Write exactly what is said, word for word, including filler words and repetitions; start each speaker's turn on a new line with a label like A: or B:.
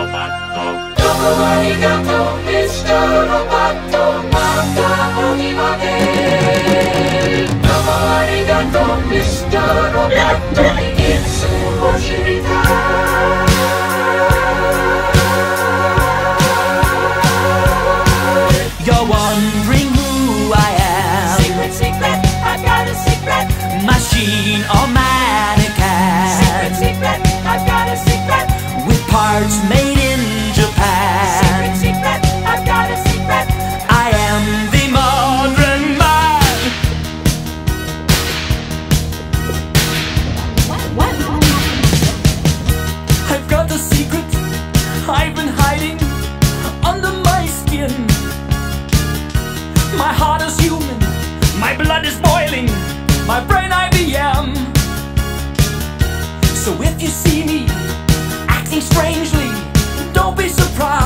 A: どうもありがとうミスターロボットまたお庭でどうもありがとうミスターロボットいつも知りたい
B: You're wondering who I am.
A: Secret, secret, I've got a secret.
B: Machine or mannequin.
A: Secret, secret, I've got a secret.
B: With parts made in Japan.
A: Secret, secret, I've got a secret.
B: I am the modern man.
A: What?
B: I've got a secret I've been hiding under my skin. My heart is human, my blood is boiling, my brain I B M. So if you see me acting strangely, don't be surprised.